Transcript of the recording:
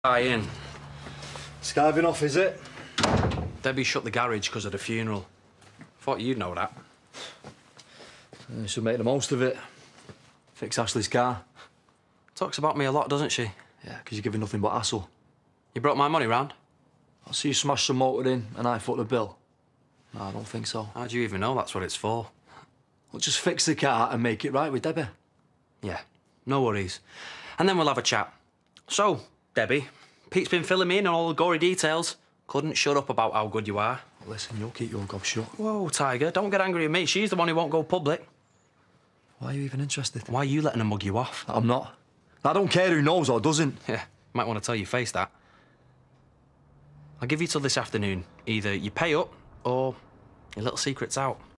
In. Skiving off, is it? Debbie shut the garage because of the funeral. Thought you'd know that. You should make the most of it. Fix Ashley's car. Talks about me a lot, doesn't she? Yeah, because you're giving nothing but hassle. You brought my money round? I see you smash some motor in and I foot the bill. No, I don't think so. How do you even know that's what it's for? Well, just fix the car and make it right with Debbie. Yeah, no worries. And then we'll have a chat. So, Debbie, Pete's been filling me in on all the gory details. Couldn't shut up about how good you are. Well, listen, you'll keep your gob shut. Whoa, Tiger, don't get angry at me. She's the one who won't go public. Why are you even interested? Why are you letting her mug you off? I'm not. I don't care who knows or doesn't. Yeah, might want to tell your face that. I'll give you till this afternoon. Either you pay up or your little secret's out.